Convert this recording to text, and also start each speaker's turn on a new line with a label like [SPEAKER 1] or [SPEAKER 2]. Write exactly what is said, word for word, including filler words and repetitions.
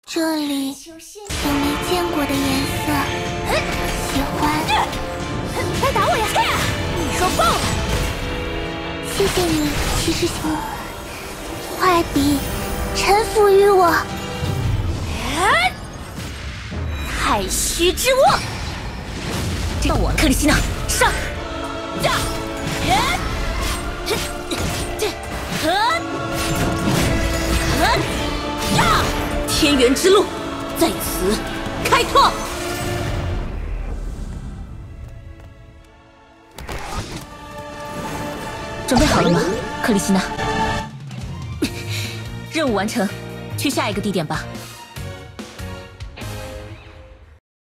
[SPEAKER 1] 这里有没见过的颜色，喜欢。
[SPEAKER 2] 来打我呀！你说爆了！
[SPEAKER 1] 谢谢你，骑士星，快笔臣服于我。
[SPEAKER 2] 太虚之握，到我了，克里希娜，上！呀！呵！呵！呀！天元之路在此开拓。准备好了吗，克里希娜？任务完成，去下一个地点吧。